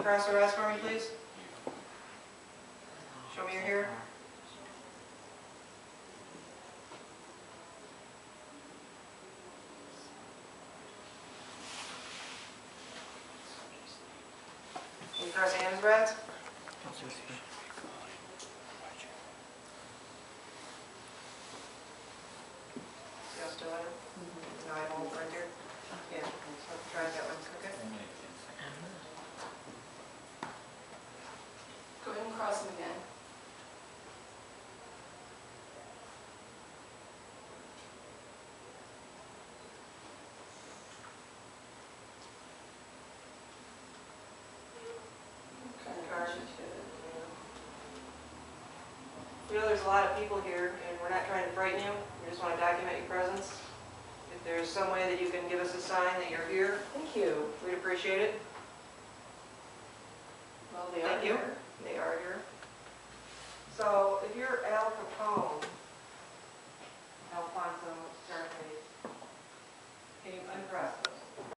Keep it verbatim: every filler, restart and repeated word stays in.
cross their eyes for me, please? Show me you're here. Can you cross your hands, Brad? Y'all still in it? No, I won't right there. Yeah, so try that one, okay? Go ahead and cross them again. We know there's a lot of people here, and we're not trying to frighten you. We just want to document your presence. If there's some way that you can give us a sign that you're here, Thank you. we'd appreciate it. Well, they are Thank you. here. They are here. So